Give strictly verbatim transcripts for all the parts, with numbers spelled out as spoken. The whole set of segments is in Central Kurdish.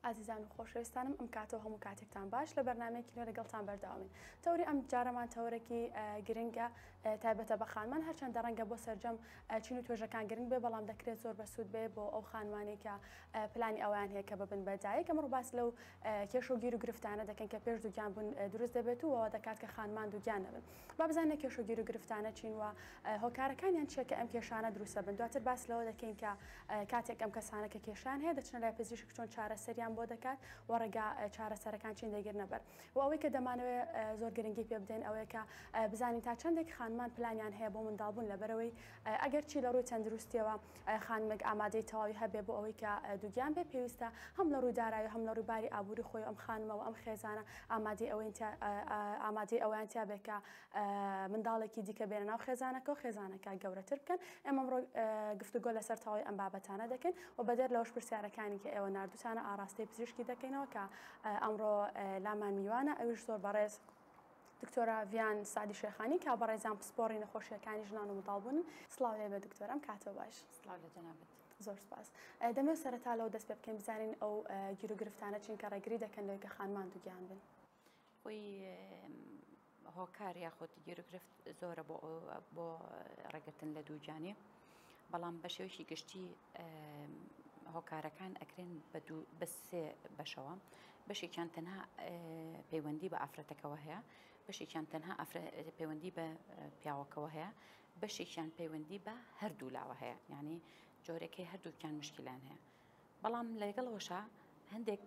ئازیزان و خۆشەویستانم ئەم کاتەوە هەموو کاتێکتان باش لە بەرنامەیەکی نوێ لەگەڵتان بەردەوامین. تەوری ئەم جارەمان تەورێکی گرنگە تایبەتە بە خانمان، هەرچەندە ڕەنگە بۆ سەرجەم چین و توێژەکان گرنگ بێ، بەڵام دەکرێت زۆر بەسوود بێ بۆ ئەو خانمانێکە پلانی ئەویان هەیە کە ببن بەجایەک. ئەمڕۆ باس لەو کێش و گیر و گرفتانە دەکەن کە پێش دووگیان بوون دروست دەبێت و ئەوە دەکات کە خانمان دووگیان نەبن. با بزانێت کێش و گیر و گرفتانە چین و هۆکارەکانیان چیە کە ئەم کێشانە دروستە بن. دواتر باس لەوە دەکەین کە کاتێک ئەم کەسانە کە کێشان هەیە دەچنە لای پزیشک چۆن چارەسەریان بۆ دەکات و ڕێگا چارەسەرەکان چین دەگیرنە بەر. و ئەوەی کە دەمانەوێت زۆر گرنگی پێ بدەین ئەوەیە کە بزانین تا چەندێک خانمان پلانیان هەیە بۆ منداڵبوون لەبەرەوەی ئەگەر چی لە ڕووی تەندروستیەوە خانمێک ئامادەی تەواوی هەبێ بۆ ئەوەی کە دووگیان بێ، پێویستە هەم لە ڕووی دارایی هەم لە ڕووی باری ئابووری خۆی ئەم خانمەوە ئەم خێزانە ئامادەی ئامادەی ئەویان تیا بێت کە منداڵێکی دیکە بێنە ناو خێزانەکە و خێزانەکە گەورەتر بکەن. ئێمە ئەمڕۆ گفتوگۆ لەسەر تەواوی ئەم بابەتانە دەکەین و بەدەر لەوەش پرسیارەکانی کە ئێوە ناردووتانە ئاراستەی پزیشکی دەکەینەوە کە ئەمڕۆ لامان میوانە، ئەویش زۆر بەڕێز دکتۆرە ڤیان سادی شێخانی کە بەڕێزان پسپۆڕی نەخۆشیەکانی ژنان و منداڵبوون. سڵاو لێ بێ دکتۆرەم، کاتۆ باش. سڵاو لە جەنابەت. زۆر سپاس. دەمەوێت سەرەتا لەو دەست پێ بکەین بزانین ئەو گیر و گرفتانە چین کە ڕێگری دەکەن لەوەی کە خانمان دووگیان بن. خۆی هۆکار یاخود گیر و گرفت زۆرە بۆ ڕێگرتن لە دووجانێ، بەڵام بە شێوەیەکی گشتی هۆکارەکان ئەکرێن بە سێ بەشەوە. بەشێکیان تەنها پەیوەندی بە ئافرەتەکەەوە هەیە، بەشێکیان تەنها پەیوەندی بە پیاوەکەەوە هەیە، بەشێکیان پەیوەندی بە هەردوو لاوە هەیە، یعنی جۆرەکەی هەردووکیان مشکلان هەیە. بەڵام لەگەڵەوەشە هەندێک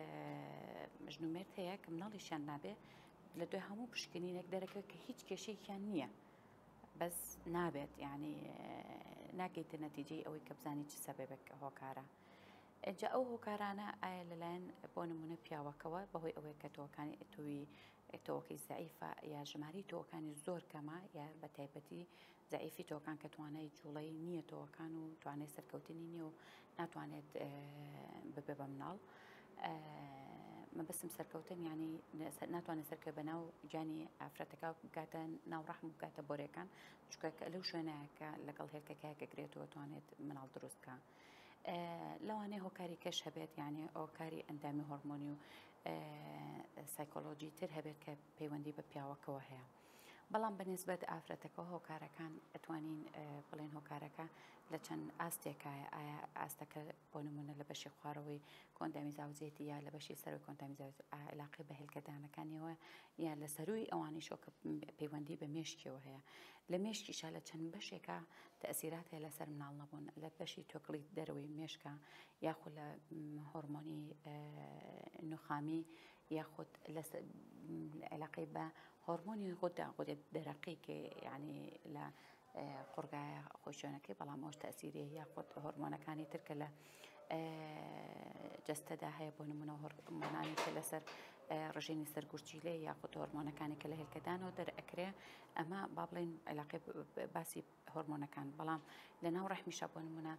مژنومێت هەیە کە مناڵیشیان نابێ لە دوای هەموو پشکنینێک دەرەکەوێت کە هیچ کێشەیەکیان نییە، بەس نابێت، یعنی ناگەیتە نەتیجەی ئەوەی کە بزانی چ سەبەبێک هۆکارە. جا ئەو هۆکارانە ئایا لەلایەن بۆ نمونە پیاوەکەوە بەهۆی ئەوەیە کە تۆکانی توی تۆکەی زەعیفە یا ژماری تۆکانی زۆر کەمە، یا بە تایبەتی زەعیفی تۆکان کە توانای جوڵەی نییە تۆکان و توانای سەرکەوتنی نییە و ناتوانێت ببێ بە مناڵ. مەبەستم سەرکەوتن، ینی ناتوانێت سەرکە بە ناو گیانی ئافرەتەکە بکاتە ناوڕەحم بکاتە بۆرەکان، چونکە لەو شوێنەیەکە لەگەڵ هێرکەکەیەکە گرێتەوە توانێت مناڵ دروستکە. لەوانەیە هۆکاری کەش هەبێت، یعنی هۆکاری ئەندامی هۆرمۆنی و سایکۆلۆجی تر هەبێت کە پەیوەندی بە پیاوەکەوە هەیە. بەڵام بەنسبەت ئافرەتەکە هۆکارەکان ئەتوانین بڵێن هۆکارەکە لە چەند ئاستێکایە، ئایا ئاستەکە بۆ نمونە لە بەشی خوارەوەی کۆندامی زاوجێتی یا لە بەشی سەروی کۆندامی زاوجێت علاقەی بە هێلکەدانەکانیەوە، یا لە سەروی ئەوانیشەوە کە پەیوەندی بە مێشکیەوە هەیە. لە مێشکیشە لە چەند بەشێکە تەئسیرات هەیە لەسەر مناڵ نەبوون، لە بەشی تۆکڵی دەرەوەی مێشکە، یاخود لە هۆرمۆنی نوخامی، یاخود لە علاقەی بە هۆرمۆنی غدە غدە دەرەقی کە یعنی لە قورگایە خۆشیێنەکەی، بەڵام ئەوش تەئسیری یاخود هۆرمۆنەکانی ترکە لە جەستەدا هەیە، بۆ نمونە هۆرمۆنانی کە لەسەر ڕژێنی سەرگورجی لێ، یاخود هۆرمۆنەکانی کە لە هێلکەدانەوە دەرئەکرێ. ئەمە با بڵێن علاقەی باسی هۆرمۆنەکان. بەڵام لە ناو ڕەحمیشە بۆ نمونە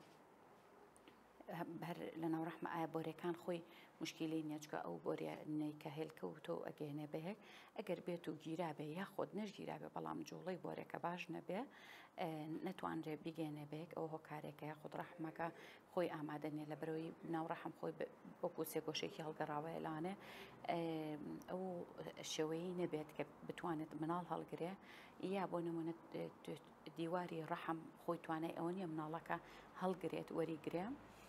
هەر لە ناوڕەحمە ئایا بۆرەکان خۆی مشکلی نییە، چکە ئەو بۆرێنەی کە هێلکە و تۆ ئەگەێنێ بەهێک ئەگەر بێت و گیرابێ یاخۆت نەژگیرابێ، بەڵام جوڵەی بۆرەکە باش نەبێ، نەتوانرێ بیگەێنێ بەیەک، ئەو هۆکارێکە یاخود ڕەحمەکە خۆی ئامادە نیە لە بەرەوەی ناوڕەحم خۆی وەکو سێگۆشێکی هەڵگەڕاوە لانێ ئەو شێوەیە نەبێت کە بتوانێت مناڵ هەڵگرێ، یا بۆ نمونە دیواری ڕەحم خۆی توانای ئەوە نییە مناڵەکە هەڵگرێت وەریگرێ،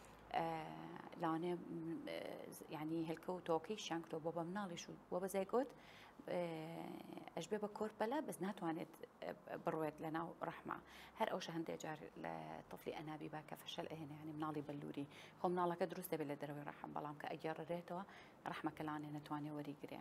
لاوانێ ینی هێلکە و تۆکەی شانکتۆ بۆ بە مناڵیش و بۆ بە زایگۆت ئەش بێ بە کۆرپەلە، بەس ناتوانێت بڕوێت لە ناو ڕەحمە. هەر ئەوش هەندێک جار لە تەفلی ئەنابی با کە فەشەل ئەهێنێ، ینی مناڵی بەلووری خۆ مناڵەکە دروست دەبێت لە دەرەوەی ڕەحم، بەڵام کە ئەگەڕێتەوە ڕەحمەکە لاوانێ نەتوانێت وەریگرێ.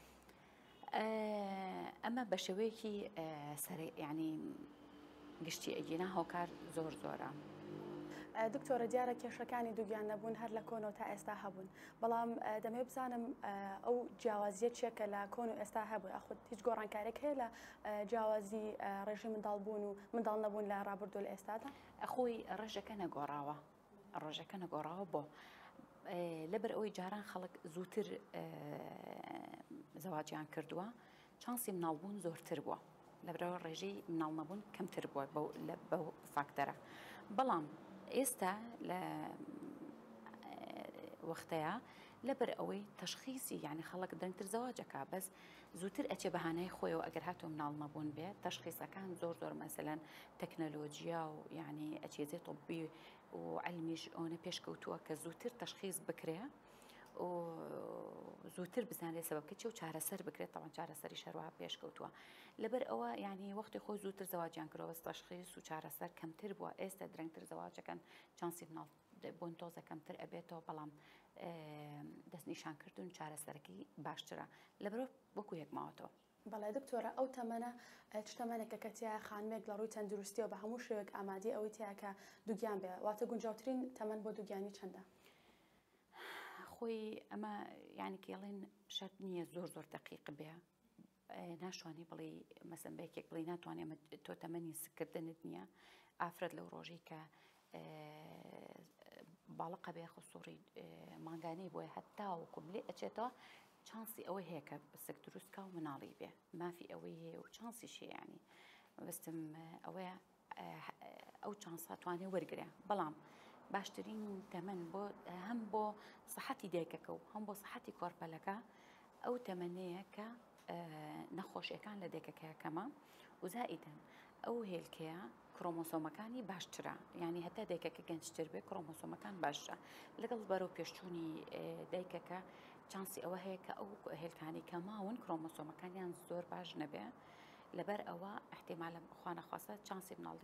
ئەمە بە شێوەیەکی ینی گشتی ئەگینا هۆکار زۆر زۆرە. دکتۆرە دیارە کێشەکانی دووگیان نەبوون، هەر لە کۆنەوە تا ئێستا هەبوون، بەڵام دەمەوێت بزانم ئەو جیاوازیە چیەکە لە کۆن و ئێستا هەبوو، یاخود هیچ گۆڕانکارێک هەیە لە جیاوازی ڕێژی منداڵبوون و منداڵ نەبوون لە ڕابردوو لە ئێستادا؟ خۆی ڕێژەکە نەگۆڕاوە، ڕێژەکە نەگۆڕاوە بۆ لەبەر ئەوەی جاران خەڵک زووتر زەواجیان کردووە، چانسی مناڵبوون زۆرتر بووە، لەبەرەوە ڕێژەی مناڵ نەبوون کەمتر بووە بەو فاکتەرە. بەڵام ئێستا لە وەختەیە لەبەر ئەوەی تەشخیصی یعنی خەڵک درەنگتر زەواجەکە بەس زووتر ئەچێ بەهانەی خۆیەوە ئەگەر هاتۆ مناڵ نەبوون بێت تەشخیصەکان زۆر زۆر مەسەلەن تەکنەلۆجیا و یعنی ئەچێزێ طبی و علمیش ئەوە پێشکەوتووە کە زووتر تەشخیص بکرێ و زووتر بزانێت سەبەبکە چی و چارەسەر بکرێت تاوان چارەسەری شەروە پێشکەوتووە لەبەر ئەوە یعنی وەختی خۆی زووتر زەواجیان کردەوە تەشخیص و چارەسەر کەمتر بووە ئێستا درەنگتر زەواجەکەن چانسی مناڵ بۆن تۆزە کەمتر ئەبێتەوە بەڵام دەستنیشانکردن چارەسەرەکەی باشترە لەبەرەوە وەکو یەکماوەتەوە. بەڵێ دکتۆرە ئەو تەمەنە چ تەمەنێکە کە تیا خانمێک لە ڕووی تەندروستیەوە بە هەموو شێوەیەک ئامادەی ئەوەی تیا کە دووگیان بێ واتە گونجاوترین تەمەن بۆ دووگیانی چەندە؟ خۆی ئەمە یعنی کێڵێن شەرت نییە زۆر زۆر دەقیق بێ ناشوانی بڵێ مەسەن بەیەکێک بڵێ ناتوانێ تۆ تەمەنی سکردنت نییە ئافرەت لەو ڕۆژەی کە باڵقە بێ خسووری مانگانەی بۆیە هەتاوەکو بلێ ئەچێتەوە چانسی ئەوەی هەیە کە سک دروستکە و مناڵی بێ مافی ئەوەی هەیە و چانسیشی ینی بەستم ئەوەیە ئەو چانسە توانێ وەرگێ بەڵام باشترین تەمەن بۆ هەم بۆ سەحەتی دایکەکە و هەم بۆ سەحەتی کۆرپەلەکە ئەو تەمەنەیە کە نەخۆشیەکان لە دایکەکەیە کەمە و زائیدەن ئەو هێلکەیە کرۆمۆسۆمەکانی باشترە ینی هەتا دایکەکە گەنجتر بێ کرۆمۆسۆمەکان باشترە لەگەڵ بەرەو پێشچوونی دایکەکە چانسی ئەوە هەیە کە ئەو هێلکانی کەماون کرۆمۆسۆمەکانیان زۆر باش نەبێ لەبەر ئەوە احتیمالە خوا نەخواسە چانسی مناڵی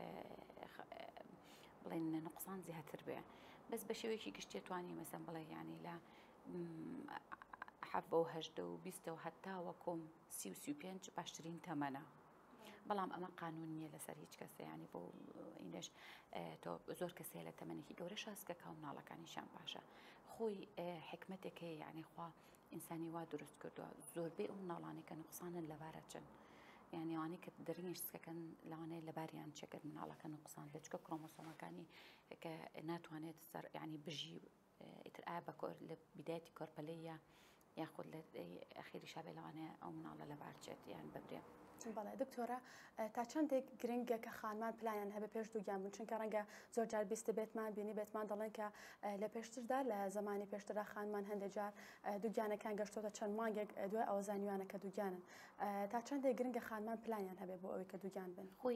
بڵێن نقصان زیاتر بێ بەس بە شێوەیەکی گشتێ توانی مەسەن بڵێ ینی لە حەڤە و هەژدە و بیستە و هەتا وەکۆم سی و سی و پێنج باشترین تەمەنە بەڵام ئەمە قانون نییە لەسەر هیچ کەسە ینی بۆ ئینش تۆ زۆر کەسەیە لە تەمەنێکی گەورە شاسکەکە و مناڵەکانیشان باشە خۆی حکمتێک هەیە یعنی خوا ئینسانی وا دروست کردووە زۆربەی ئەو مناڵانی کە نقصانن لەبارە چن یعنی ئەوانەی کە دەرنگی سکەکەن لەوانەیە لەباریان چێکرد مناڵەکە نقصان بێت چکە کرۆمۆسۆمەکانی کە ناتوانێت سەر یعنی بژی ئیتر ئایا بە لە بیدایەتی کۆرپەلەیە یاخود لە ئەخیری شابێ لەوانەیە ئەو مناڵە لەبار چێت یان ببرێ. بەڵێ دکتۆرە تا چەندێک گرنگە کە خانمان پلانیان هەبێ پێش دووگیان بوون چونکە ڕەنگە زۆر جار بیستە بێتمان بینی بێتمان دەڵێن کە لە پێشتردا لە زمانی پێشتردا خانمان هەندێک جار دووگیانەکان گەشتۆتە چەند مانگێک دوای ئەو زانیوانەکە دووگیانن تا چەندێک گرنگە خانمان پلانیان هەبێ بۆ ئەوەی کە دووگیان بن خۆی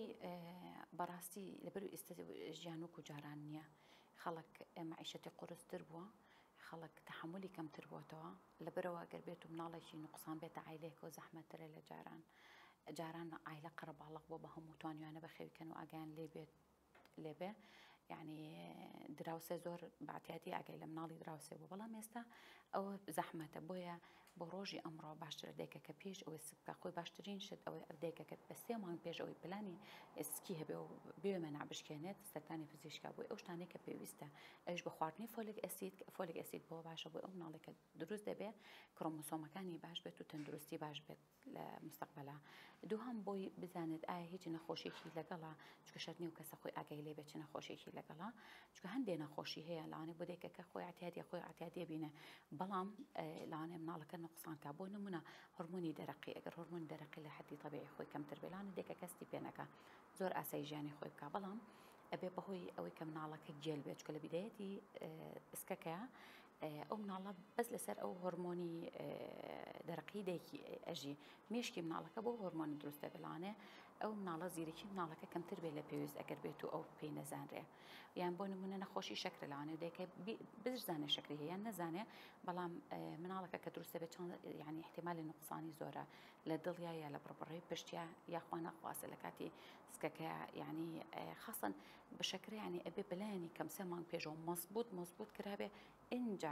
بەڕاستی لەبەر ئێستا ژیان و جاران نییە خەڵک مەعیشەتی قورستر بووە خەڵک تەحملی کەمتر بووەتەوە لەبەرەوە ئەگەر بێت و مناڵێکی نقصان بێتە عایلەیەک و زەحمەتترە لە جاران جاران عایلە قەرەباڵغ بۆ بە هەموو توانیوانە بەخێوکەن و ئاگیان لێ بێت لێبێ یعنی دراوسە زۆر باعتیاتی ئاگای لە مناڵی دراوسێ بوو بەڵام ئێستا ئەوە زەحمەتە بۆیە بۆ ڕۆژی ئەمڕۆ باشترە دایکەکە پێش ئەوەی سکە خۆی باشترین شت ئەوەی دایکەکەت بە سێ مانگ پێش ئەوەی پلانی ئسکی هەبێ و بێمە نابشکێنێت سەرتانی پزیشکا بۆی ئەو شتانەی کە پێویستە ئەوش بە خواردنی فۆلیک ئەسید فۆلیک ئەسید بۆ باشە بۆی ئەو مناڵێکە دروست دەبێت کرۆمۆسۆمەکانی باش بێت و تەندروستی باش بێت لە مستەقبەلا دووهەم بۆی بزانێت ئایا هیچ نەخۆشیێکی لەگەڵا چکە شەرت نییە و کەسە خۆی ئاگای لێ بێت چ نەخۆشیێکی لەگەڵا چکە هەندێک نەخۆشی هەیە لەوانێ بۆ دایکەکە خۆی ئاعتیادی خۆی ئاعتیادی بینە بەڵام لەوانێ مناڵەکە نقصانکە بۆ نمونە هۆرمۆنی دەرەقی ئەگەر هۆرمۆنی دەرەقی لە حەدی طبیعی خۆی کەمتر بێ لەوانێ دایکەکە کەستی پێ نەکا زۆر ئاسایی ژیانی خۆی بکە بەڵام ئەبێ بەهۆی ئەوەی کە مناڵەکە گێل بێت چکە لە بیدایەتی ئسکەکەیە ئەو مناڵە بەس لەسەر ئەو هۆرمۆنی دەرەقی دایکی ئەژی مێشکی مناڵەکە بۆ هۆرمۆنی دروستە بڵانێ ئەو مناڵە زیرەکی مناڵەکە کەمتر بێت لە پێویست ئەگەر بێت و ئەو پێی نەزانرێ یان بۆ نمونە نەخۆشی شەکرە لەوانێ دایکە بزانێ شەکری هەیە یان نەزانێ بەڵام مناڵەکە کە دروستە بێت چۆن یعنی احتیمالی نقصانی زۆرە لە دڵیا یا لە بڕبڕی پشتیا یاخوا نەخواسە لە کاتی سکەکە یعنی خاصن بە شەکرە یعنی ئەبێ بەلایانی کەم سێ مانگ پێشەوە مەزبوط مەزبوط کرابێ اینجا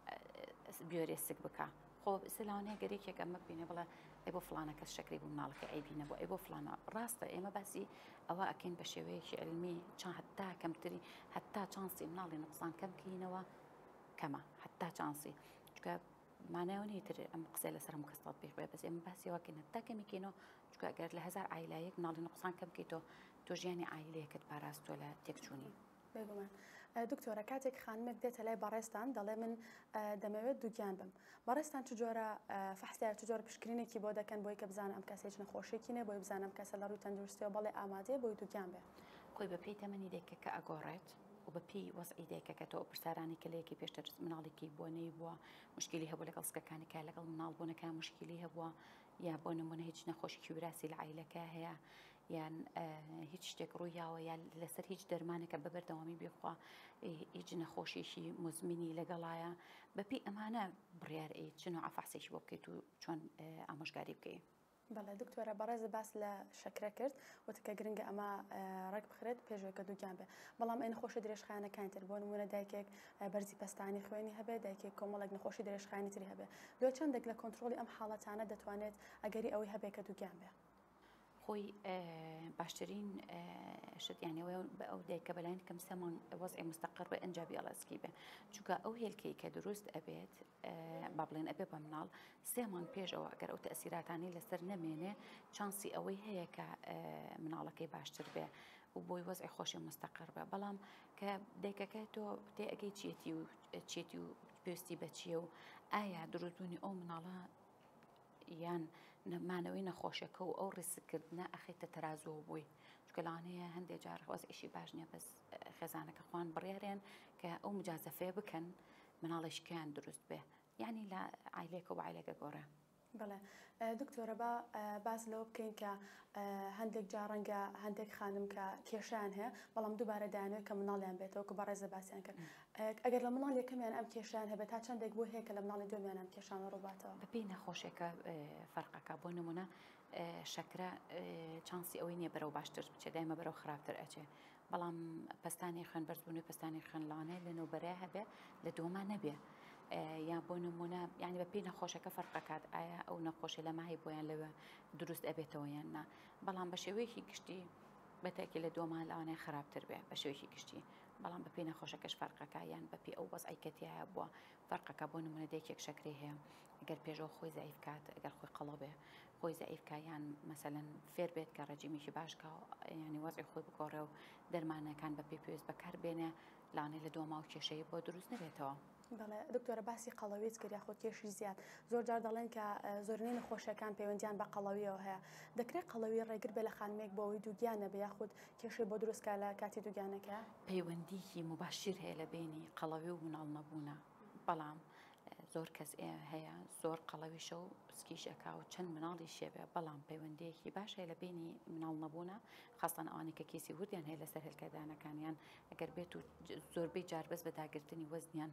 بیۆرێ سک بکە خۆ سلاوانەیە گەرێکێک ئەمە بینێ بڵێ ئەی بۆ فڵانە کەس شەکری بوو مناڵەکە ئەیبینە بۆ ئەی بۆ فڵانە ڕاستە ئێمە باسی ئەوە ئەکەین بە شێوەیەکی علمی چەند هەتا کەمتری هەتا چانسی مناڵی نقصان کەم بکەینەوە کەمە هەتا چانسی چکە مانایەوە تر ئەم قسەی لەسەر هەموو کەس پێش بێ بەس ئێمە باسی ئەوەکەین هەتا کەمیکەینەوە چکە ئەگەر لە هەزار عایلایەک مناڵی نقصان کەم بکەیتەوە تۆ ژیانی عایلەیەکت پاراستووە لە تێکچوونی بێگومان دکتۆرە کاتێک خانمێک دێتە لای بەڕێستان دەڵێ من دەمەوێت دووگیان بم بەڕێستان چ جۆرە فەحسیار چ جۆرە پشکنینێکی بۆ دەکەن بۆی کە بزانم ئەم کەسێک نەخۆشیێکی نێ بۆی بزانم کەسە لە ڕووی تەندروستیەوە بەڵێ ئامادەیە بۆی دووگیان بێ خۆی بە پێی تەمەنی دایکەکە ئەگۆڕێت و و بەپی وەزعی دایکەکە تۆ پرسیارانی کلەیەکی پێشتر مناڵێکی بووە نەی بووە مشکلی هەبوو لەگەڵ سکەکانی کا لەگەڵ مناڵ بوونەکە مشکلی هەبووە یا بۆ نمونە هیچ نەخۆشیی وراسی لە عیلەکە هەیە یان هیچ شتێک ڕوویاوە یا لەسەر هیچ دەرمانێکە بەبەردەوامی بێخوا هیچ نەخۆشیشی مزمینی لەگەڵایە بەپی ئەمانە بڕیار ئەی چ نوع ئەفحاسێکی بۆ بکەیت و چۆن ئامۆژگاری بکەیت. بەڵێ دکتۆرە بەڕێز باس لە شەکرە کرد وتکە گرنگە ئەمە ڕێک بخرێت پێشوەکە دووگیان بێ بەڵام ئەی نەخۆشی درێژخایەنەکانی تر بۆ نمونە دایکێک بەرزی پەستانی خوێنی هەبێ دایکێک کۆمەڵێک نەخۆشی درێژخایەنی تری هەبێ دوێ چەندێک لە کۆنتترۆلی ئەم حاڵەتانە دەتوانێت ئەگەری ئەوەی هەبێ کە دووگیان بێ. خۆی باشترین شتیانەوە ئەو دایکە بەلایەن کەم سەمان وەزعی مستەقر بە ئەنجابی ئەڵەسکی بێ چونکە ئەو هێلکەی کە دروست ئەبێت با بڵێن ئەبێ بە مناڵ سێ مانگ پێشەوە ئەگەر ئەو تەسیراتانی لەسەر نەمێنێ چانسی ئەوەی هەیە کە مناڵەکەی باشتر بێ و بۆی وەزعی خۆشی مستەقر بێ بەڵام کە دایکەکە تۆ تێ ئەگەی چێتی و چێتی و پێویستی بەچیە و ئایا دروستبوونی ئەو مناڵە یان نەمانەوەی نەخۆشیەکە و ئەو ڕیسکردنە ئەخیتە تەرازوە بووی چکە لەوانەیە هەندێک جار وەزعیشی باش نییە بەس خێزانەکە خوان بڕیارێن کە ئەو مجازەفەیە بکەن مناڵێشکیان دروست بێ یعنی لە عیلێکە و عیلەکە گۆڕە. بەڵێ دکتۆرە بە باز لەوە بکەین کە هەندێک جا ڕەنگە هەندێک خانم کە کێشیان هەیە بەڵام دووبارە دایانوێت کە مناڵیان بێتەوە کە بەڕێزە باسییان کرد ئەگەر لە مناڵ یەکەمیان ئەم کێشیان هەبێت تا چندێک بۆ هەیە کە لە مناڵی دومیان ئەم کێشانە ڕووباتەوە بەپێی نەخۆشیەکە فەرقەکە بۆ نمونە شەکرە چانسی ئەوەی نییە بەرەو باشتر بچێت دایمە بەرەو خراپتر ئەچێ بەڵام پستانی خوێن بەرزبوونی پستانی خوێنلانەیە لە نەوبەرە هەبێ لە دۆما نەبێ یا بۆ نمونە یعنی بەپێی نەخۆشەکە فەرقەکات ئایا ئەو نەخۆشی لە ماهی بۆیان لەوە دروست ئەبێتەوە یان نا بەڵام بە شێوەیەکی گشتی بەتاکی لە دۆما لەوانەیە خراپتر بێ بە شێوەیەکی گشتی بەڵام بەپێی نەخۆشەکەش فەرقەکە یان بەپێی ئەو وەزعی کەتیایە بووە فەرقەکە بۆ نمونە دایکێک شەکرەی هەیە ئەگەر پێشەوە خۆی زەعیف کات ئەگەر خۆی قەڵە بێ خۆی زەعیف کە یان مەسەلەن فێر بێت کە ڕەجیمیشی باشکە ینی وەزعی خۆی بگۆڕێ و دەرمانەکان بەپێی پێویست بەکاربێنێ لەوانەیە لە دۆما و کێشەیە بۆ دروست نبێتەوە. بەڵێ دکتۆرە باسی قەڵەویت کرد یاخۆ کێشی زیاد زۆر جار دەڵێن کە زۆرینەی نەخۆشیەکان پەیوەندیان بە قەڵەویەوە هەیە دەکرێت قەڵەوی ڕێگر بێ لە خانمێک بۆ ئەوەی دووگیانە بە یاخود کێشەی بۆ دروستکە لە کاتی دووگیانەکە پەیوەندیکی مباشر هەیە لە بینی قەڵەوی و مناڵ نەبوونە بەڵام زۆر کەس هەیە زۆر قەڵەویشە و سکیشەکە و چەند مناڵی شێبێ بەڵام پەیوەندیەکی باش هەیە لە بینی مناڵ نەبوونە خاستان ئەوانەی کە کێسی وردیان هەیە لەسەر هێلکەدانەکانیان ئەگەر بێت و زۆربەی جار بەس بە داگرتنی وەزنیان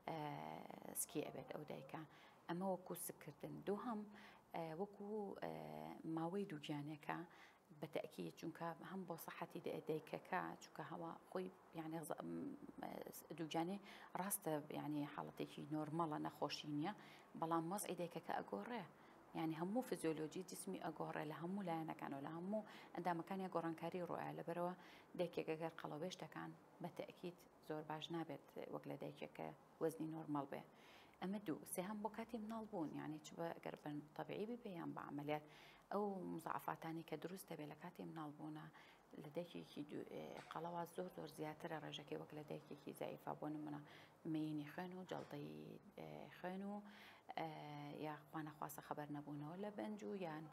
سکی ئەبێت ئەو دایکە ئەمە وەکو سکردن دوو هەم وەکو ماوەی دووگیانەکە بەتەکی چونکە هەم بۆ سەحەتی دایکەکە چونکە هەوا خۆی یعنی دووگیانەی ڕاستە یعنی حاڵەتێکی نۆرمەڵە نەخۆشی نییە بەڵام وەزعی دایکەکە ئەگۆڕێ یعنی هەموو فزیۆلۆجی جسمی ئەگۆڕێ لە هەموو لایەنەکانەوە لە هەموو ئەندامەکانی گۆڕانکاری ڕۆیە لەبەرەوە دایکێک ئەگەر قەڵەوێشتەکان بەتەکیید زۆر باش نابێت وەک لە دایکێکە وەزنی نۆرمەڵ بێ ئەمە دوو سێ هەم بۆ کاتی مناڵ بوون یعنی چ بە ئەگەر بن تەبیعی بێ یان بە عەمەلیات ئەو مزعفاتانی کە دروستە بێ لە کاتی مناڵ بوونە لە دایکێکی قەڵەوە زۆر زۆر زیاترە ڕێژەکەی وەک لە دایکێکی زەعیفە بۆ نمونە مەیەنی خوێن و جەڵتەی خوێن و یا خوا نەخواستە خەبەر نەبوونەوە لە بەنج و یان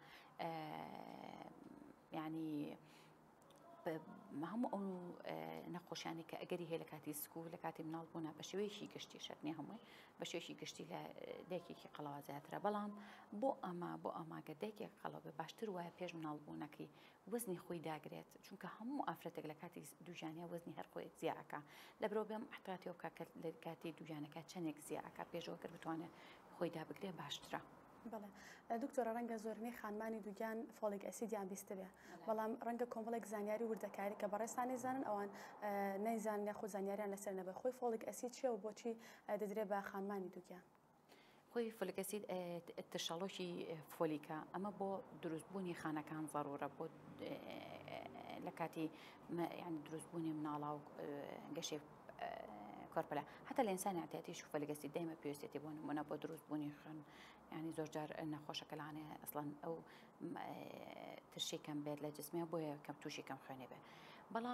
یعنی هەموو ئەو نەخۆشیانی کە ئەگەری هەیە لە کاتی سکوو لە کاتی مناڵ بوونە بە شێوەیەکی گشتی شەرنی هەمووی بە شێوەیەکی گشتی لە دایکێکی قەڵەوە زیاترە بەڵام بۆ ئەمە بۆ ئەماگە دایکێک قەڵەوە بێ باشتر وایە پێش مناڵ بوونەکەی وەزنی خۆی داگرێت چونکە هەموو ئافرەتێک لە کاتی دووژانیا وەزنی هەر خۆی زیاکە لەبەرەوە بێم احتیاطی کە لە کاتی دووژانەکە چەندێک زیاکە پێشەوە کرد بتوانێت خۆی دابگرێ باشترە. بەڵێ دکتۆرە ڕەنگە زۆرنەی خانمانی دووگیان فۆلیک ئەسیدیان بیستە بێ بەڵام ڕەنگە کۆمەڵێک زانیاری وردەکاری کە بەڕێستانی زانن ئەوان نەیزان یاخۆ زانیاریان لەسەر نەبێ خۆی فۆلیک ئەسید چیە و بۆچی دەدرێت بە خانمانی دووگیان خۆی فۆلیک ئەسید تشەڵۆکی فۆلیکە ئەمە بۆ دروستبوونی خانەکان ضرورە بۆ لە کاتی یعنی دروستبوونی مناڵە و گەشێ کۆرپەلا هەتا لە ئینسانی ئاعتیادیش فۆلیک ئەسید دایمە پێویستێتی بۆ نمونە بۆ دروستبوونی خوێن یعنی زۆر جار نەخۆشەکە لەوانەیە ئەسڵەن ئەو ترشی کەم بێت لە جسمیە بۆیە کەم تووشی کەم خوێنێ بێ بەڵام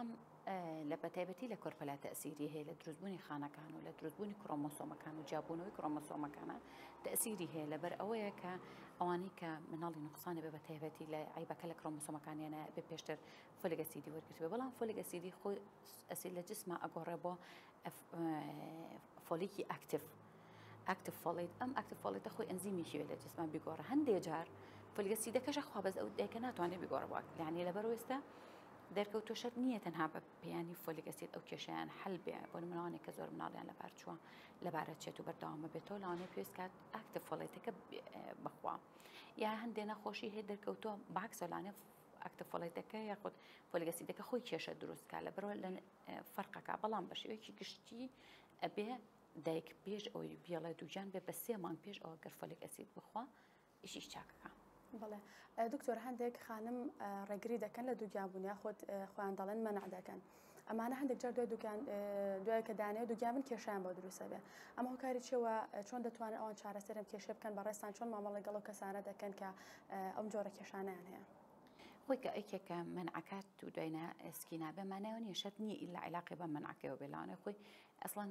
لە بەتایبەتی لە کۆرپەلا تەسیری هەیە لە دروستبوونی خانەکان و لە دروستبوونی کڕۆمۆسۆمەکان و جیاببوونەوەی کڕۆمۆسۆمەکانە تەسیری هەیە لەبەر ئەوەیە کە ئەوانەی کە مناڵی نقصانی بە بەتایبەتی لە عیبەکە لە کڕۆمۆسۆمەکانیانە بێ پێشتر فۆلیک ئەسیدی وەرگرت بێ بەڵام فۆلیک ئەسیدی خۆی ئەسید لە جسمە ئەگۆڕێ بۆ فۆلیکی ئاکتیڤ ئاکتیڤ فۆلیت ئەم ئاکتیڤ فۆلیتە خۆی ئەنزیمیشی لە جسمە بیگۆڕە هەندێک جار فۆلیک ئەسیدەکەش خوا بەس ئەو دایکە ناتوانێت بیگۆڕە بۆ یعنی لەبەر ئێستا دەرکەوتۆ شەر نییە تەنها بە پێیانی فۆلیک ئەسید ئەو کێشیان حل بێ بۆ نمونەوانێک کە زۆر مناڵیان لەبار چووە لەبارە چێت و بەردەوامە بێتەوە لەوانەیە پێویست کات ئاکتیڤ فۆلیتەکە بخوا یا هەندێک نەخۆشی هەیە دەرکەوتۆ باکسە لەوانەیە ئاکتیڤ فۆلیتەکە یاخود فۆلیک ئەسیدەکە خۆی کێشە دروستکە لەبەرەوە لە فەرقەکە بەڵام بە شێوەیەکی گشتی ئەبێ دایک پێش ئەوی بێڵە دووجان بێ بە سێ مانگ پێش ئەوە گەر فۆلیک ئەسید بخوا ئیشیش چاکەکە. بەڵێ دکتۆر هەندێک خانم ڕێگری دەکەن لە دووگیانبوونیا خۆت خۆیان دەڵێن مەنع دەکەن ئەمانە هەندێک جار دوای دوکان دوای کە دانێ دووگیان کێشیان بۆ دروستە بێ ئەمە هۆکاری چێوە چۆن دەتوانێت ئەوان چارەسەرم کێشە بکەن بەڕێستان چۆن مامەڵی گەڵ و کەسانە دەکەن کە ئەم جۆرە کێشانیان هەیە خۆی کە ئەیکێکە منعکات و دواینا ئەسکی نابێ مانایەوە نیە شەرت نییە ئیلا عیلاقی بە منعکەوە بێلاوانێ خۆی ئەسڵەن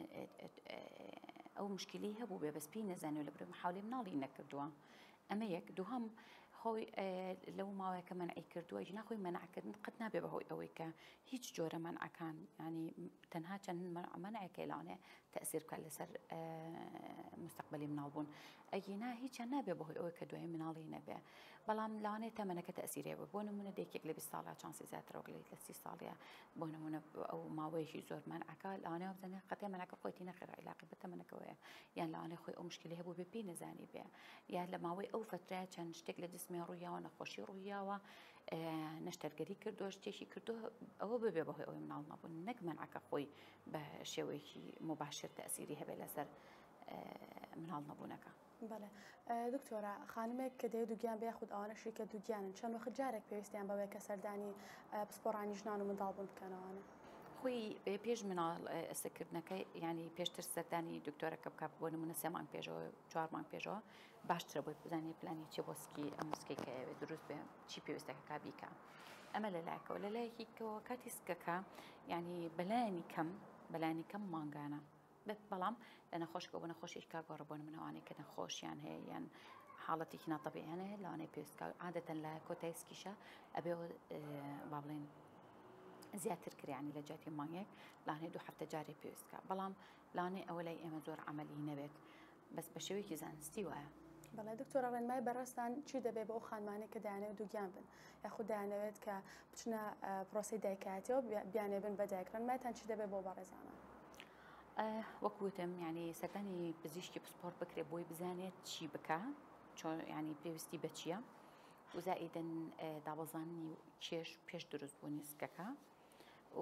ئەو مشکلی هەبوو بێ بەسپی نەزانێ لە برم حاولی مناڵی نەکردووە ئەمە یەک دووهەم خۆی لەو ماوەیە کە منعی کردووە ژنا خۆی مەنعکردن قەت نابێ بەهۆی ئەوەی کە هیچ جۆرە منعەکان ینی تەنها چەند منعەکە لەوانێ تەئسیر بکات لەسەر مستەقبەلی مناڵ بوون ئەگینا هیچیان نابێ بەهۆی ئەوەی کە دوای مناڵی نەبێ بەڵام لەوانێت تەمەنەکە تەئسیرێ بێ بۆ نمونە دایکێک لە بیست ساڵە چانسی زیاترە وەک لە سی ساڵیە بۆ نمونە ئەو ماوەیەکی زۆر منعەکە لەوانەیە بزانێت قەتێ منعەکە خۆیتی نەخێرا عیلاقی بە تەمەنەکەوەیە یان لەوانەیە خۆی ئەو مشکلی هەبوو بێ پێی نەزانی بێ یا لە ماوەی ئەو فترە چەند شتێک لە جسمی ڕوویاوە نەخۆشی ڕوویاوە نەشتەرگەری کردو شتێکی کردو ئەوە ببێ بەهۆی ئەوەی مناڵ نەبوون نەک منعەکە خۆی بە شێوەیەکی مباشر تەئسیری هەبێ لەسەر مناڵ نەبوونەکە. بەڵێ دکتۆرە خانمێک کە دەیە دووگیان بێ خود ئەوانەشی کە دووگیانن چەند وەخت جارێک پێویستیان بەوەی کە سەردانی پسپۆڕانی ژنان و منداڵبوون بکەنەوەوانە خۆی پێش مناڵ ئەسەکردنەکەی ینی پێشتر سەردانی دکتۆرەکە بکات بۆ نمونە سێ مانگ پێشەوە چوار مانگ پێشەوە باشترە بۆی بزانێت پلانی چێ بۆسکی ئەم مسکەی کە ئەوێ دروست بێ چی پێویستەکە کا بیکە ئەمە لەلایەکەوە لەلایەکیکەوە کاتی سکەکە ینی بەلایانی کەم بەلایانی کەم مانگانە بەڵام لە نەخۆشەکە بۆ نەخۆشی کاگۆڕە بۆ منەوانەیە کە نەخۆشیان هەیە یان حاڵەتێکی ناتەبیعیان هەیە لەوانەیە پێویستکە عادەتەن لە کۆتای سکیشە ئەبێ با بڵێن زیاتر کریانی لە جاتی مانگێک لەوانەیە دوو هەفتە جارێ پێویستکە بەڵام لەوانەیە ئەوە لای ئێمە زۆر عەمەلی نەبێت بەس بە شێوەیەکی زانستی وایە. بەڵێ دکتۆرە ڕێنمای بەڕێستان چی دەبێت بە ئەو خانمانێک کە دایانەوێت دووگیان بن یاخود دایانەوێت کە بچنە پرۆسی دایکایەتەوە بیانێ بن بە دایک ڕێنمایتان چی دەبێت بۆ بەڕێزانە؟ وەکوتم ینی سەردانی پزیشکی پسپۆڕ بکرێ بۆی بزانێت چی بکە چۆن ینی پێویستی بە چییە و زائیدەن دابەزانی کێش پێش دروستبوونی سکەکە و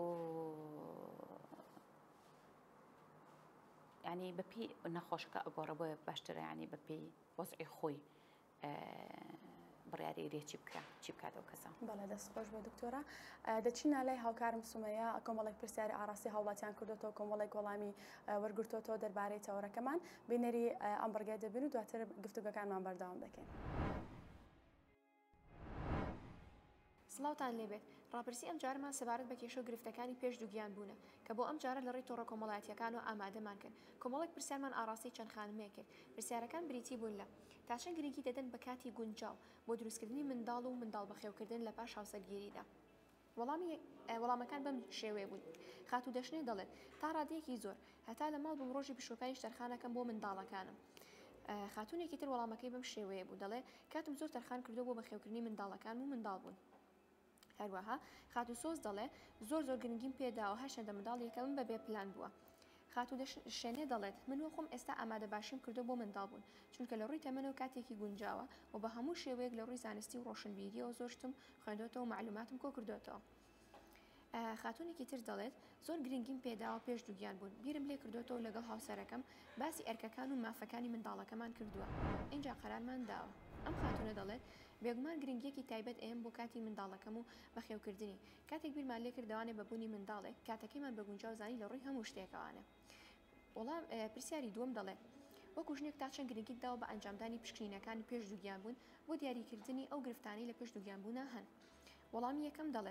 ینی بەپی نەخۆشەکە ئەگۆڕە بۆیە باشترە ینی بەپی وەزعی خۆی بڕیاری رێکی بکە چی بکاتەوە کەسە. بەڵێ دەست خۆش بۆ دکتۆرە دەچینە لای هاوکارم سومەیە کۆمەڵێک پرسیاری ئاڕاستی هاوڵاتیان کردوتەوە کۆمەڵێک وەڵامی وەرگرتوتەوە دەربارەی تەورەکەمان بینەری ئەم بەرگای دەبین و دواتر گفتوگەکانمان بەردەوام دەکەین. سڵاوتان لێبێت ڕاپرسی ئەم جارمان سەبارەت بە کێشە و گرفتەکانی پێش دووگیان بوونە کە بۆ ئەم جارە لە ڕێی تۆڕە کۆمەڵایەتیەکان و ئامادەمان کرد کۆمەڵێک پرسیارمان ئاڕاستی چەند خانمەیە کرد پرسیارەکان بریتی بوون لە تا چەند گرنگی دەدەن بە کاتی گونجاو بۆ دروستکردنی منداڵ و منداڵ بەخێوکردن لە پاش هاوسەرگیریدا وەڵامی وەڵامەکان بەم شێوەیە بوون خات و دەشنێ دەڵێت تا ڕادەیەکی زۆر هەتا لە ماڵ بم ڕۆژی بشۆکانی شتەرخانەکەم بۆ منداڵەکانم خاتونێکی تر وەڵامەکەی بەم شێوەیە بوو دەڵێ کاتم زۆر تەرخان کردو بۆ بەخێوکردنی منداڵەکان و منداڵ بوون هەروەها خات و سۆز دەڵێ زۆر زۆر گرنگیم پێداوە هەشەندە منداڵ یەکەم بەبێ پلان بووە خات و شوێنێ دەڵێت من وەخۆم ئێستا ئامادە باشیم کردو بۆ منداڵ بوون چونکە لە ڕووی تەمەنە و کاتێکی گونجاوە و بە هەموو شێوەیەک لە ڕووی زانستی و ڕۆشنبیریەوە زۆرتم خوێندۆتەوە و معلوماتم کۆ کردوێتەوە خاتونێکی تر دەڵێت زۆر گرنگیم پێداوە پێش دووگیان بوون بیرم لێ کردوێتەوە لەگەڵ هاوسەرەکەم باسی ئەرکەکان و مافەکانی منداڵەکەمان کردووە اینجا قەرارمان داوە ئەم خاتونە دەڵێت بێگومان گرنگیەکی تایبەت ئێم بۆ کاتی منداڵەکەم و بەخێوکردنی کاتێک بیرمان لێ کردوانێ بەبوونی منداڵێک کاتەکەیمان بە گونجاوزانی لە ڕووی هەموو شتێکەوانە وەڵام پرسیاری دووەم دەڵێت وەکو ژنێک تا چەند گرنگی داوە بە ئەنجامدانی پشکنینەکانی پێش دووگیان بوون بۆ دیاریکردنی ئەو گرفتانی لە پێش دووگیان بوونە هەن وەڵامی یەکەم دەڵێت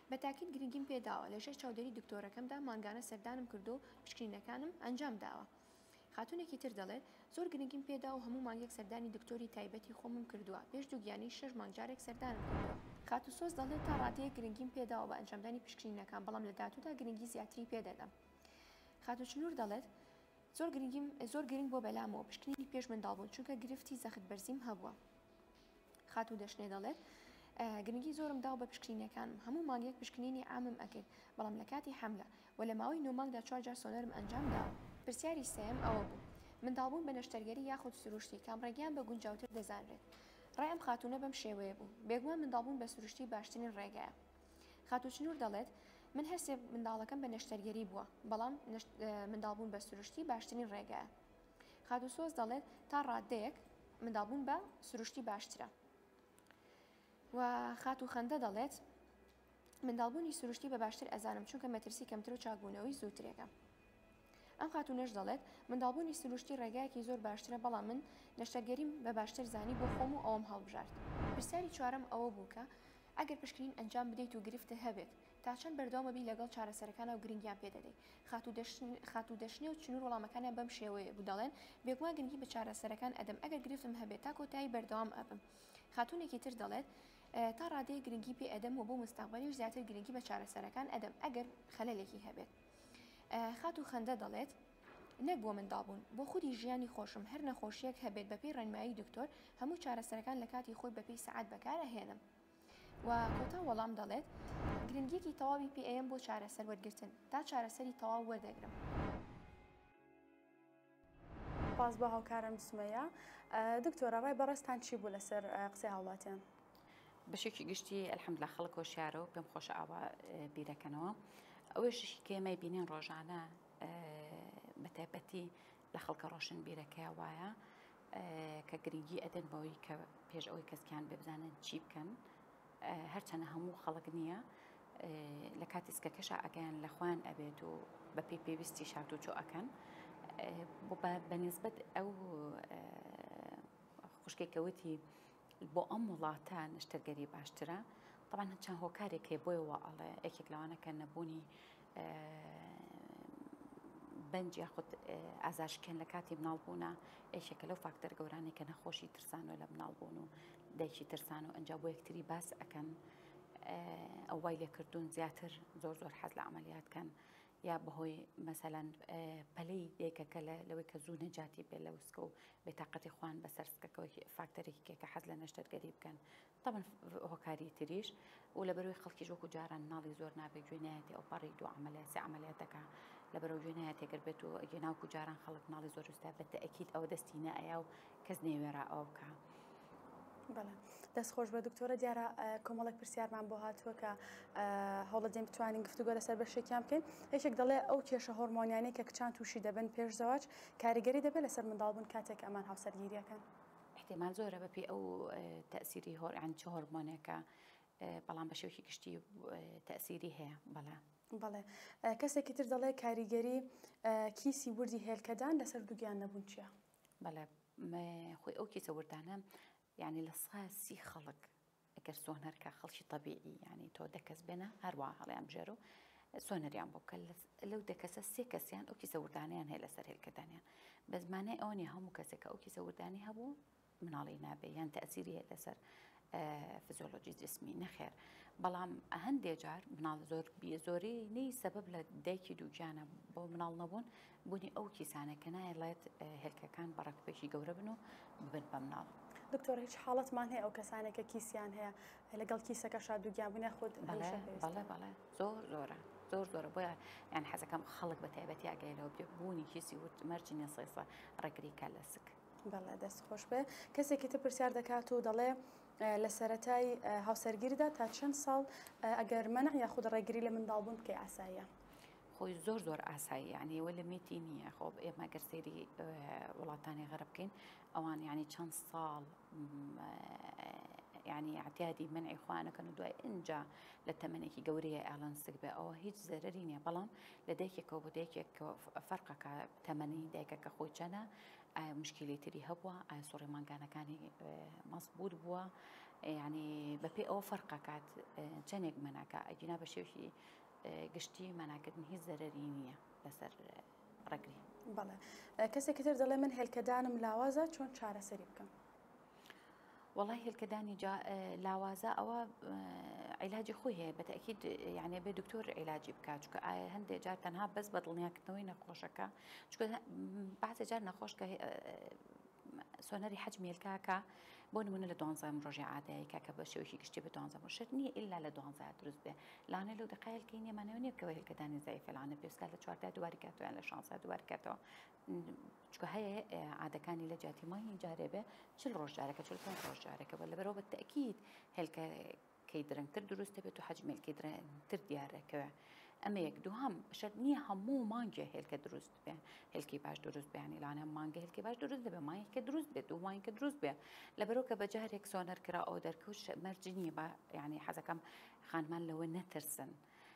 بە تاکید گرنگیم پێداوە لەژێر چاودێری دکتۆرەکەمدا مانگانە سەردانم کردو و پشکنینەکانم ئەنجام داوە. خاتونێکی تر دەڵێت زۆر گرنگیم پێدا و هەموو مانگێک سەردانی دکتۆری تایبەتی خۆمم کردووە پێش دووگیانی شەش مانگجارێک سەردانم کردووە. خاتو سۆز دەڵێت تا ڕادەیە گرنگیم پێداوە بە ئەنجامدانی پشکنینەکان بەڵام لە داهاتوودا گرنگی زیاتری پێدەدەم. خاتو چنوور دەڵێت زۆر گرنگیم زۆر گرنگ بۆ بەلامەوە پشکنینی پێش منداڵبوون چونکە گرفتی زەخت بەرزیم هەبووە. خاتو دەشنێ دەڵێت گرنگی زۆرم داو بە پشکنینەکانم هەموو مانگێک پشکنینی عامم ئەکرد بەڵام لە کاتی حەملە و لە ماوەی نۆ مانگدا چوار جار سۆنەرم ئەنجام داوە. پرسیاری سێم ئەوە بوو منداڵبوون بە نەشتەرگەری یاخود سروشتی کامڕێگەیان بە گونجاوتر دەزانرێت. ڕای ئەم خاتونە بەم شێوەیە بوو بێگومان منداڵبوون بە سروشتی باشترین ڕێگایە. خاتو چنوور دەڵێت من هەرسێ منداڵەکەم بە نەشتەرگەری بووە بەڵام منداڵبوون بە سروشتی باشترین ڕێگایە. خاتو سۆز دەڵێت تا ڕادەیەک منداڵبوون بە سروشتی باشترە. و خاتو خەندە دەڵێت منداڵبوونی سروشتی بە باشتر ئەزانم چونکە مەترسی کەمتر و چاکبوونەوەی زووترێکە. ئەم خاتونەش دەڵێت منداڵبوونی سروشتی ڕێگایەکی زۆر باشترە بەڵام من نەشتەرگەریم بە باشتر زانی بۆ خۆم و ئەوم هەڵبژارد. پرسیاری چوارەم ئەوە بوو کە ئەگەر پشکنین ئەنجام بدەیت و گرفتە هەبێت تا چەند بەردەوامەبی لەگەڵ چارەسەرەکانە و گرنگیان پێدەدەیت. خاتو دەشنێ و چنوور وەڵامەکانیان بەم شێوەیە بوو دەڵێن بێگومان گرنگی بە چارەسەرەکان ئەدەم ئەگەر گرفتم هەبێت تا کۆتایی بەردەوام ئەبم. خاتونێکی تر دەڵێت تا ڕادەیە گرنگی پێ ئەدەم و بۆ مستەقبەلیش زیاتر گرنگی بە چارەسەرەکان ئەدەم ئەگەر خەلەلێکی هەبێت. خاتو خەندە دەڵێت نەک بۆ منداڵبوون بۆ خودی ژیانی خۆشم هەر نەخۆشیەک هەبێت بەپێی ڕێنمایی دکتۆر هەموو چارەسەرەکان لە کاتی خۆی بەپێی سەعات بەکارەهێنم. و کۆتا وەڵام دەڵێت گرنگیەکی تەواوی پێ ئەم بۆ چارەسەر وەرگرتن تا چارەسەری تەواو وەردەگرم. باز بە هاوکارم سمەیە دکتۆرە ڕای بەڕێستان چی بوو لەسەر قسەی هاوڵاتیان؟ بەشێکی گشتی ئەلحەمدولیلا خەڵک هۆشیارە و پێم خۆشە ئاوا بیرەکەنەوە. ئەوەشی کێمەی بینین ڕۆژانە بە تایبەتی لە خەڵکە ڕۆشن بیرەکە وایە کە گرنگی ئەدەن بەوەی کە پێش ئەوەی کەسکیان ببزانن چی بکەن هەرچەنە هەموو خەڵک نییە لە کاتی سکەکەشە ئەگەیان لە خوان ئەبێت و بەپێی پێویستی شات و چۆ ئەکەن بەنسبەت ئەو خوشکێکەوتی بۆ ئەم وڵاتە نەشتەرگەری باشترە. طبعا چەند هۆکارێک هەیە بۆیەوە ئەڵێ یەکێک لەوانەکە نەبوونی بەنج یاخود ئازارشکێن لە کاتی مناڵبوونە یەکێکە لەو فاکتەر گەورانەی کە نەخۆشی ترسان و لە مناڵبوون و دایکی ترسان و ئەنجا بۆ یەکتری باس ئەکەن ئەو وای لێکردوون زیاتر زۆر زۆر حەز لە عملیاتکەن یا بەهۆی مەسەلەن پەلەی دایکەکە لەوەی کە زوو نەجاتی بێت لە وسکە و بێتاقەتی خوان بەسەر سکەکەوەی فاکتەرێکی کە حەز لە نەشتەرگەری بکەن. طبعا هۆکاری تریش و لە بەروی خەڵکی ژۆک و جاران ناڵی زۆر نابێت گوێنایەتی ئەو پەڕی دوو عملیات سێ عملیاتەکە لە بەرەو گوێنایە تێگەر بێت و گێناوکو جاران خەڵک ناڵی زۆر وستا بێت ئەکید ئەوە دەستی نەئەیە و کەس نێوێرا ئەو بکە. بەڵێ دەستخۆش بە دکتۆرە دیارە کۆمەڵێک پرسیارمان بۆ هاتووە کە هەوڵە دێم بتوانین گفتوگۆ لەسەر بەشێکیان بکەین. یەکێک دەڵێ ئەو کێشە هۆرمۆنیانەی کە کچان تووشی دەبن پێش زەواج کاریگەری دەبێت لەسەر منداڵبوون کاتێک ئەمان هاوسەرگیریەکەن؟ احتیمال زۆرە بەپێی ئەو تەئسیری هۆڕیان چ هۆرمۆنێکە بەڵام بە شێوەیەکی گشتی تەئسیری هەیە. بەڵێ بەڵێ کەسێکی تر دەڵێ کاریگەری کیسی وردی هێلکەدان لەسەر دووگیان نەبوون چییە؟ بەڵێ خۆی ئەو کیسە وردانە یعنی لە ساسی خەڵک ئەگەر سۆنەرکە خەڵکی طبیعی ینی تۆ دەکەس بێنە هەروە هەڵیان بژێر و سۆنەریان بۆ بکە لەو دەکەسە سێ کەسیان ئەو کیسە وردانیان هەیە لەسەر هێلکەدانیان بە زمانەی ئەوە نیە هەموو کەسێکە ئەو کیسە وردانی هەبوو مناڵی نابێ یان تەئسیری هەیە لەسەر فیزیۆلۆژی جسمی نەخێر. بەڵام هەندێک جار مناڵ زۆر زۆرینەی سەبەب لە دایکی دووگیانە بۆ مناڵ نەبوون بوونی ئەو کیسانە کە نایڵێت هێلکەکان بەڕێکپێکی گەورە بن و ببن بە مناڵ. دکتۆر هیچ حاڵەتمان هەیە ئەو کەسانێکە کیسیان هەیە لەگەڵ کیسەکە شادووگیان بوونە خۆت؟ بەڵێ بەڵێ زۆر زۆرە زۆر زۆرە بۆیە یان حەزەکەم خەڵک بە تایبەتی ئاگایلەوە بوونی کیسی ورد مەرجی نێسەیسە ڕێگریکە لە سک. بەڵێ دەست خۆش بێ. کەسێکی تر پرسیار دەکات و دەڵێ لە سەرەتای هاوسەرگیریدا تا چەند ساڵ ئەگەر مەنع یاخود ڕێگری لە منداڵبوون بکەی ئاساییە؟ خۆی زۆر زۆر ئاسایی یعنی وە لە میتی نییە. خۆ ئێمە گەر سەیری وڵاتانی غەرب بکەین ئەوان ینی چەند ساڵ ینی اعتیادی منعی خوانەکەن و دوای اینجا لە تەمەنێکی گەورەیە ئاڵان سک بێ ئەوە هیچ زەرەری نییە. بەڵام لە دایکێکەوە بۆ دایکێک فەرقەکە تەمەنی دایکەکە خۆی چەنە ئایا مشکلی تری هەبووە ئایا سۆڕی مانگانەکانی مەزبوط بووە يعني بەپێ ئەوە فەرقەکات چەندێک مەناکە ئەگینا بە شێوکی گشتی مەناکردن هیچ زەرەری نییە لەسەر ڕەگری. بەڵێ کەسێکی تر دەڵێ من هێلکەدانم لاوازە چۆن چارەسەری بکەم؟ والله هێلکەدانی لاوازە ئەوە عیلاجی خۆی هەیە بەتەکید یعنی بێ دکتۆر عیلاجی بکات چکە هەندێک جار تەنها بەس بە دڵنیاکردنەوەی نەخۆشەکە چکە بەعزێ جار نەخۆش کە سۆنەری حەجمی هێلکاکە بۆ نمونە لە دوانزەم ڕۆژی عادەیەکە کە بە شێوەیەکی گشتی بە دوانزەم ڕۆژ شەرت نییە ئیلا لە دوانزە دروست بێ لانە لەو دقایقی نیەمانەوە نییە بکەوە هێلکەدانی زایفە لانە پێویستە لە چواردە دوواری کاتەوە یان لە شانزە دوواری کاتەوە چکە هەیە عادەکانی لە جیاتی مانگی جارێ بێ چل ڕۆژ جارێکە چل پێنج ڕۆژ جارێکە بە لەبەرەوە بەتەکید هێلکەکەی درەنگتر دروستە بێت و حەجمی هێلکەی درەنگتر دیارەکەوە. ئەمە یەک دووهەم شەرت نییە هەموو مانگێ هێلکە دروست بێ هێلکی باش دروست بێ ینی لانە مانگە هێلکی باش دروست دەبێ مانگێکە دروست بێت و مانگکە دروست بێ لەبەرەوە کە بەجارێک سۆنەر کرا ئەو دەرکەوت مەرجی نییە بە ینی حەزەکەم خانمان لەوە نەترسن.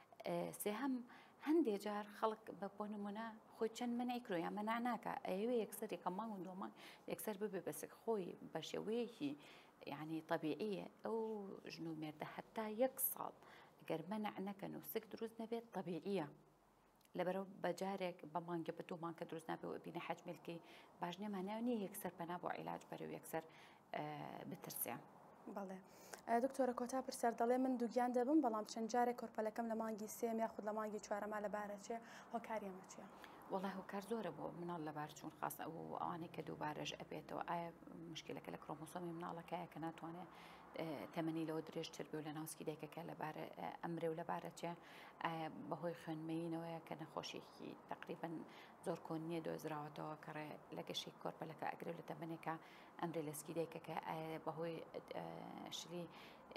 سێهەم هەندێک جار خەڵک بە بۆ نمونە خۆی چەند منعی کرۆ یان مەنع ناکە ئەوێ یەکسەر یەکەم مانگ و دووەم مانگ یەکسەر ببێ بەسک خۆی بە شێوەیەکی یعنی طبیعیە ئەو ژن و مێردە هەتا یەک ساڵ ئەگەر مەنع نەکەن و سک دروست نەبێت طبیعیە لەبەرەوە بەجارێک بە مانگە بە دوو مانکە دروست نابێ و بینە حەجمێلکەی باش نێمانەوە نیە یەکسەر پەنا بۆ عیلاج بەرەو یەکسەر بترسێ. بەڵێ دکتۆرە کۆتا پرسیار دەڵێ من دووگیان دەبم بەڵام چەند جارێک کۆرپەلەکەم لە مانگی سێم یاخود لە مانگی چوارەما لەبارە چێ هۆکاری ئەمە چییە؟ والله هۆکار زۆرە بۆ مناڵ لەبار چوون خاص ئەو ئەوانەی کە دووبارەش ئەبێتەوە ئایا مشکلەکە لە کرۆمۆسۆمی مناڵەکەیە کە ناتوانێت تەمەنی لەوە درێژتر بێ و لە ناوسکی دایکەکە لەبارە ئەمرێ و لەبارە چێ بەهۆی خوێنمەینەوەیە کە نەخۆشیێکی تقریبن زۆر کۆنیە دۆزراوەتەوە کە ڕێ لە گەشی کۆرپەلەکە ئەگرێ لە تەمەنێکە ئەمرێ لەسکی دایکەکە بەهۆی شلی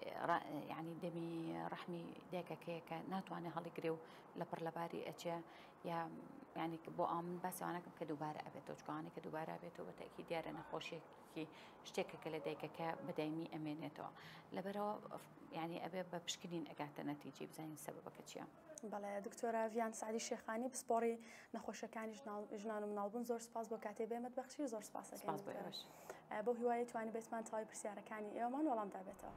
ینی دەمی ڕەحمی دایکەکەیە کە ناتوانێت هەڵیگرێ و لەپڕ لەباری ئەچێ یا ینی بۆ ئامن باسیوانەکەم کە دووبارە ئەبێتەوە چکانی کە دووبارە ئەبێتەوە بەتەکی دیارە نەخۆشیێکی شتێکەکە لە دایکەکە بەدایمی ئەمێنێتەوە لەبەرەوە ینی ئەبێ بە پشکنین ئەگاتە نەتیجی بزانین سەبەبەکە چییە. بەڵێ دکتۆرە ڤیان سعدی شێخانی پسپۆڕی نەخۆشەکانی ژنان و مناڵبوون زۆر سپاس بۆ کاتێ بێمەت بەخشی زۆر سپاسەکەین بۆ هیوای توانی بێتمان تەواوی پرسیارەکانی ئێوەمان وەڵام دابێتەوە.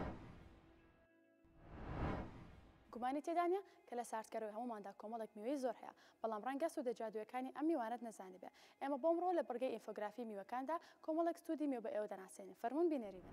گومانی تێدانە کە لە ساردکەرەوەی هەموماندا کۆمەڵێک میوەی زۆر هەیە بەڵام ڕەنگە سوودە جادوویەکانی ئەم میوانەت نەزانی بێ ئێمە بۆمڕۆ لە بەرگەی ئینفۆگرافی میوەکاندا کۆمەڵێک سوودی میوە بە ئێوە دەناسێنین فەرمون بینێرینە.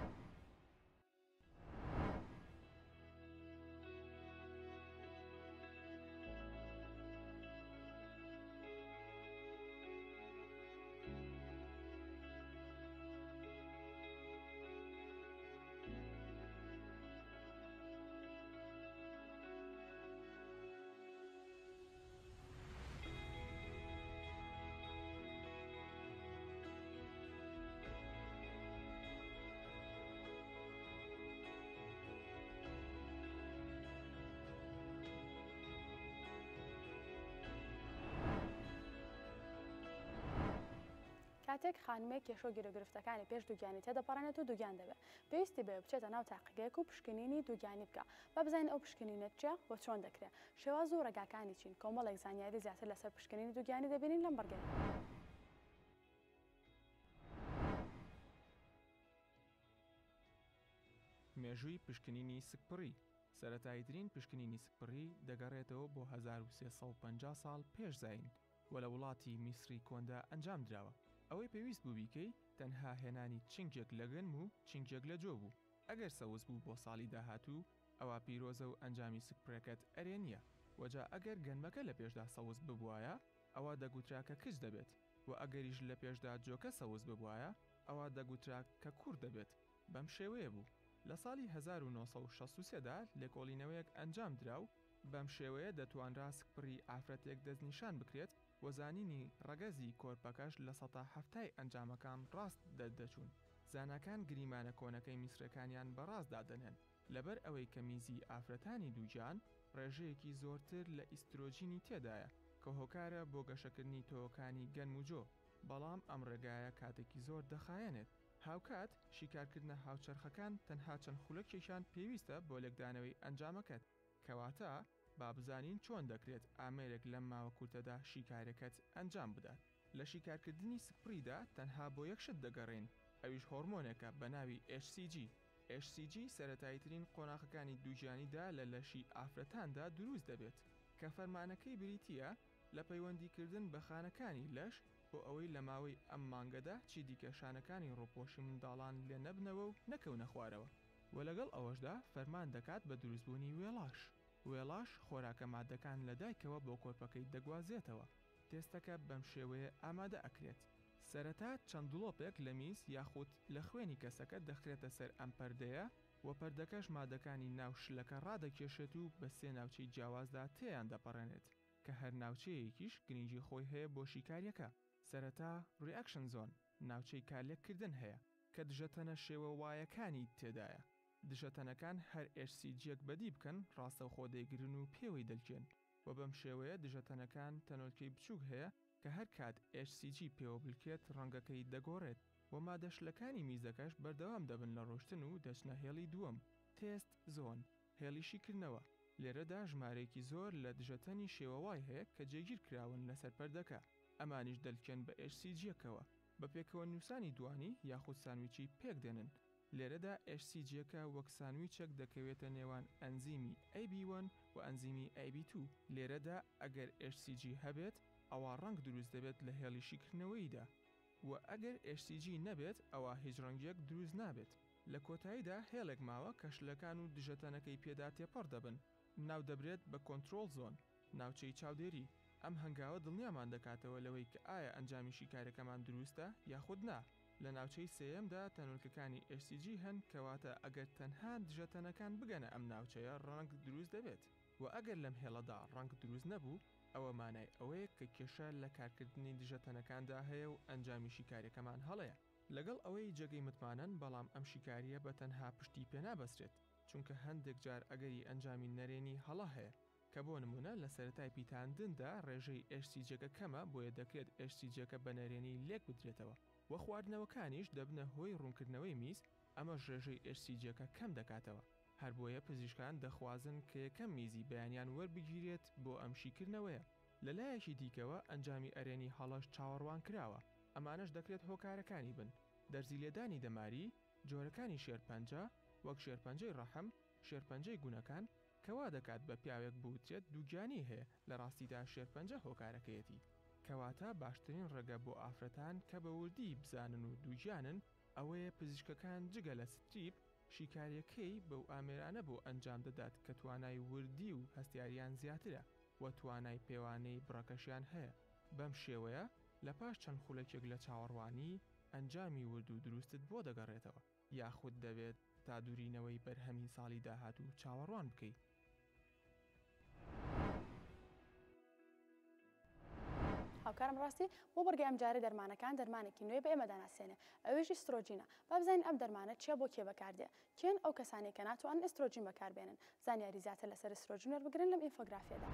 کاتێک خانمێک کێشۆ گیرۆگرفتەکانی پێش دووگیانی تێدەپەڕێنێت و دووگیان دەبێت پێویستی بێ بچێتە ناو تاقیگەیەک و پشکنینی دووگیانی بکە با بزانین ئەو پشکنینێت چیە بۆ چۆن دەکرێت شێواز و ڕێگاکانی چین کۆمەڵێک زانیاری زیاتر لەسەر پشکنینی دووگیانی دەبینین لەم بەرگەیە. مێژووی پشکنینی سکپڕی سەرەتاییترین پشکنینی سکپڕی دەگەڕێتەوە بۆ هەزار و سێسەد و پەنجا ساڵ پێش زاین و لە وڵاتی میسری کۆندا ئەنجام درراوە. ئەوەی پێویست بوو بیکەی تەنها هێنانی چنگێک لە گەنم و چنگێک لە جۆ بوو. ئەگەر سەوز بوو بۆ ساڵی داهاتوو ئەوە پیرۆزە و ئەنجامی سکپڕەکەت ئەرێ نییە وەجا ئەگەر گەنمەکە لە پێشدا سەوز ببوایە ئەوە دەگوتراکە کچ دەبێت و ئەگەریش لە پێشدا جۆکە سەوز ببوایە ئەوە دەگوترا کە کوور دەبێت. بەم شێوەیە بوو. لە ساڵی هەزار و نۆ سەد و شەست و سێدا لێکۆڵینەوەیەک ئەنجام درا و بەم شێوەیە دەتوانرا سکپڕی ئافرەتێک دەستنیشان بکرێت وەزانینی ڕەگەزی کۆرپەکەش لە سەدا هەفتای ئەنجامەکان ڕاست دەردەچوون. زانەکان گریمانە کۆنەکەی میسرەکانیان بەڕاست دادەنێن لەبەر ئەوەی کە میزی ئافرەتانی دووجان ڕێژەیەکی زۆرتر لە ئیسترۆجینی تێدایە کە هۆکارە بۆ گەشەکردنی تۆکانی گەنم و جۆ بەڵام ئەم ڕێگایە کاتێکی زۆر دەخایەنێت. هاوکات شیکارکردنە هاوچەرخەکان تەنها چەند خولەکێکیان پێویستە بۆ لێکدانەوەی ئەنجامەکەت کەواتە با بزانین چۆن دەکرێت ئامێرێک لەم ماوە کورتەدا شیکارەکەت ئەنجام بدات. لە شیکارکردنی سکپڕیدا تەنها بۆ یەک شت دەگەڕێن ئەویش هۆرمۆنێکە بە ناوی ئێچ سی جی ئێچ سی جی سەرەتاییترین قۆناغەکانی دووگیانیدا لە لەشی ئافرەتاندا دروست دەبێت کە فەرمانەکەی بریتیە لە پەیوەندیکردن بە خانەکانی لەش بۆ ئەوەی لە ماوەی ئەم مانگەدا چی دیکەشانەکانی ڕۆپۆشی منداڵان لێ نەبنەوە و نەکەونە خوارەوە و لەگەڵ ئەوەشدا فەرمان دەکات بە دروستبوونی وێڵاش وێڵاش خۆراکە مادەکان لە دایکەوە بۆ کۆرپەکەی دەگوازێتەوە تێستەکە بەم شێوەیە ئامادە ئەکرێت سەرەتا چەند دڵۆپێک لە میز یاخود لە خوێنی کەسەکە دەخرێتە سەر ئەم پەردەیە و پەردەکەش مادەکانی ناو شلەکە ڕادەکێشێت و بە سێ ناوچەی جیاوازدا تێیان دەپەڕێنێت کە هەر ناوچەیەکیش گرنگی خۆی هەیە بۆ شیکاریەکە سەرەتا ریاکشن زۆن ناوچەی کارلێککردن هەیە کە دژەتەنە شێوە وایەکانی تێدایە دژەتەنەکان هەر ئێچ سی جیەک بەدی بکەن ڕاستە خۆ دەیگرن و پێوەی دەلکێن و بەم شێوەیە دژەتەنەکان تەنۆلکەی بچووک هەیە کە هەر کات ئێچ سی جی پێوە بلکێت ڕەنگەکەی دەگۆڕێت و مادەشلەکانی میزەکەش بەردەوام دەبن لە ڕۆشتن و دەچنە هێڵی دووەم تێست زۆن هێڵیشیکردنەوە لێرەدا ژمارەیەکی زۆر لە دژەتەنی شێوەوای هەیە کە جێگیر کراون لەسەر پەردەکە ئەمانیش دەلکێن بە ئێچ سی جیەکەوە بە پێکەوە نووسانی دوانی یاخود سانویچی پێک دێنن لێرەدا ئێچ سی جیەکە وەک سانویچێک دەکەوێتە نێوان ئەنزیمی ئەی بی وان و ئەنزیمی ئەی بی تو لێرەدا ئەگەر ئێچ سی جی هەبێت ئەوە ڕەنگ دروست دەبێت لە هێڵیشیکردنەوەیدا و ئەگەر ئێچ سی جی نەبێت ئەوە هیچ ڕەنگێک دروست نابێت لە کۆتاییدا هێڵێک ماوە کەشلەکان و دژەتەنەکەی پێدا تێپەڕ دەبن ناو دەبرێت بە کۆنتترۆل زۆن ناوچەی چاودێری ئەم هەنگاوە دڵنیامان دەکاتەوە لەوەی کە ئایا ئەنجامی شیکارەکەمان دروستە یاخود نا لە ناوچەی سێەمدا تەنۆلکەکانی ئێچ سی جی هەن کەواتە ئەگەر تەنها دژەتەنەکان بگەنە ئەم ناوچەیە ڕەنگ دروست دەبێت و ئەگەر لەم هێڵەدا ڕەنگ دروست نەبوو ئەوە مانای ئەوەیە کە کێشە لە کارکردنی دژەتەنەکاندا هەیە و ئەنجامی شیکاریەکەمان هەڵەیە لەگەڵ ئەوەی جێگەی متمانن بەڵام ئەم شیکاریە بە تەنها پشتی پێنابەسترێت چونکە هەندێک جار ئەگەری ئەنجامی نەرێنی هەڵە هەیە کە بۆ نمونە لە سەرەتای پیتاندندا ڕێژەی ئێچ سی جیەکە کەمە بۆیە دەکرێت ئێچ سی جیەکە بە نەرێنی لێک بدرێتەوە وە خواردنەوەکانیش دەبنە هۆی ڕوونکردنەوەی میز ئەمە ڕێژەی ئێچ سی جیەکە کەم دەکاتەوە هەر بۆیە پزیشکان دەخوازن کە یەکەم میزی بەیانیان وەربگیرێت بۆ ئەم شیکردنەوەیە لەلایەکی دیکەوە ئەنجامی ئەرێنی هەڵەش چاوەڕوان کراوە ئەمانش دەکرێت هۆکارەکانی بن دەرزی لێدانی دەماری جۆرەکانی شێرپەنجە وەک شێرپەنجەی ڕەحم شێرپەنجەی گونەکان کەوا دەکات بە پیاوێک بوترێت دووگیانی هەیە لە ڕاستیدا شێرپەنجە هۆکارەکەیەتی کەواتە باشترین ڕێگە بۆ ئافرەتان کە بە وردی بزانن و دووگیانن ئەوەیە پزیشکەکان جگە لە ستریپ شیکاریەکەی بەو ئامێرانە بۆ ئەنجام دەدات کە توانای وردی و هەستیاریان زیاترە و توانای پێوانەی بڕەکەشیان هەیە بەم شێوەیە لە پاش چەند خولەکێک لە چاوەڕوانی ئەنجامی ورد و دروستت بۆ دەگەڕێتەوە یاخود دەبێت تا دوورینەوەی بەرهەمی ساڵی داهات و چاوەڕوان بکەیت هاوکارم ڕاستی بۆ بەرگەی ئەم جارە دەرمانەکان دەرمانێکی نوێ بە ئێمە داناسێنێ ئەوێژی ئسترۆجینە با بزانین ئەم دەرمانە چیە بۆ کێ بەکاردێ کێن ئەو کەسانی کە ناتوانن ئسترۆجین بەکاربێنن زانیاری زیاتر لەسەر ئسترۆجین وەربگرن لەم ئینفۆگرافیەدا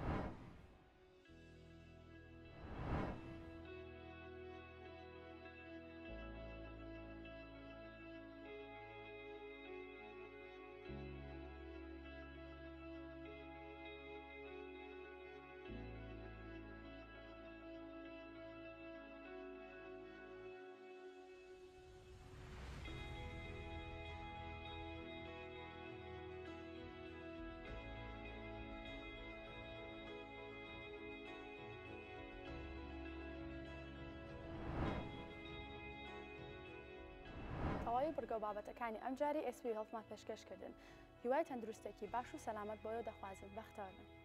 تەواوی بڕگە و بابەتەکانی ئەم جاری ئێس پی هێڵفمان پێشکەشکردن هیوای تەندروستێکی باش و سەلامەت بۆیە دەخوازن بەختەوەرن